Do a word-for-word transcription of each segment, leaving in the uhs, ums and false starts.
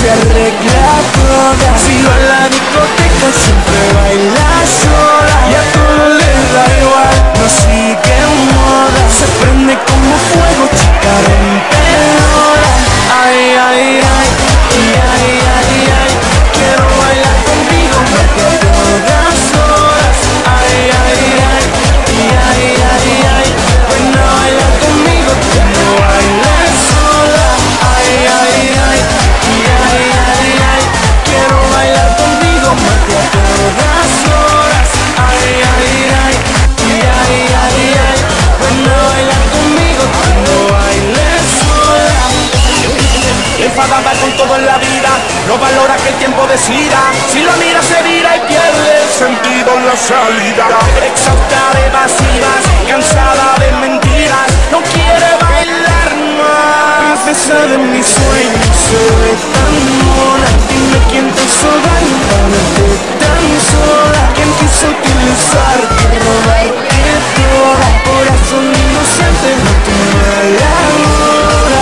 se arregla toda. Si va a la discoteca siempre baila sola, y a todo le da igual, no sigue moda. Se prende como fuego, chica rompedora. Ay, ay, ay, ay, ay, ay, ay. Quiero bailar contigo más que a todas horas. Ay, ay, ay, ay, ay, ay, ay. Ven a bailar conmigo, que no bailes sola. Ay, ay, ay, ay, ay, ay, ay. Quiero bailar contigo más que a todas horas. Ay, ay, ay, ay, ay, ay, ay. Ven a bailar conmigo, que no bailes sola. Enfadada con todo en la vida, no valora que el tiempo decida. Si la mira se vira y pierde el sentido en la salida. Exhausta de evasivas, cansada de mentiras, no quiere bailar más. Princesa de mis sueños, se ve tan mona. Dime quién te hizo daño para verte tan sola. ¿Quién quiso utilizarte, robarte toda? Corazón inocente, no te valora.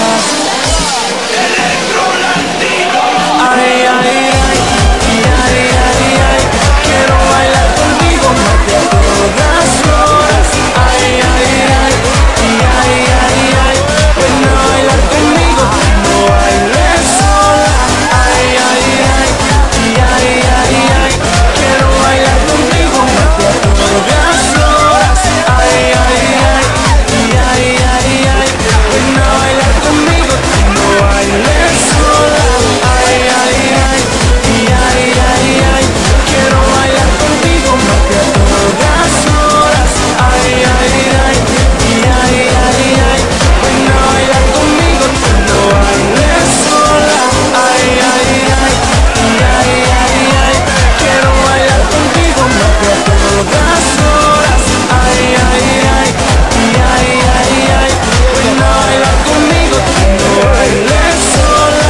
Ay, ay, ay, ay, ay, ay, ay. Quiero bailar contigo más que a todas horas. Ay, ay, ay, ay, ay, ay, ay. Ven a bailar conmigo, no bailes sola. Ay, ay, ay, ay, ay, ay, ay. Quiero bailar contigo más que a todas horas. Ay, ay, ay, ay, ay, ay, ay. Ven a bailar conmigo, no bailes sola. Ay, ay, ay, ay, ay, ay. Quiero bailar contigo más que a todas horas. Ay, ay, ay, ay, ay, ay. Ven a bailar conmigo, no bailes sola. Ay, ay, ay, ay, ay, ay. Quiero bailar contigo más que a todas horas. Ay, ay, ay, ay, ay, ay. Ven a bailar conmigo, no bailes sola.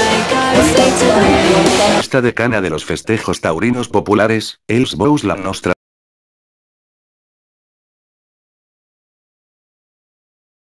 Esta decana de los festejos taurinos populares, els bous la nostra